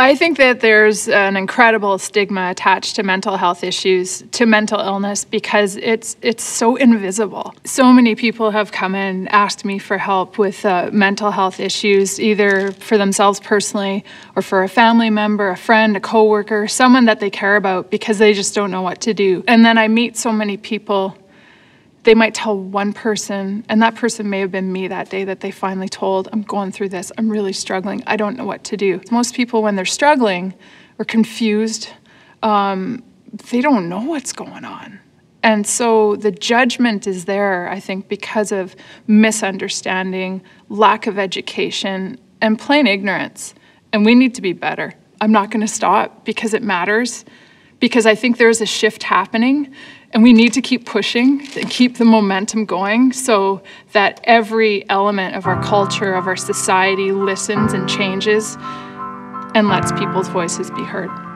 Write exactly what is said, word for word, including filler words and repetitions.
I think that there's an incredible stigma attached to mental health issues, to mental illness, because it's it's so invisible. So many people have come in, asked me for help with uh, mental health issues, either for themselves personally or for a family member, a friend, a coworker, someone that they care about, because they just don't know what to do. And then I meet so many people. They might tell one person, and that person may have been me that day that they finally told, I'm going through this, I'm really struggling, I don't know what to do. Most people, when they're struggling or confused, um, they don't know what's going on. And so the judgment is there, I think, because of misunderstanding, lack of education, and plain ignorance. And we need to be better. I'm not going to stop because it matters, because I think there's a shift happening. And we need to keep pushing and keep the momentum going so that every element of our culture, of our society, listens and changes and lets people's voices be heard.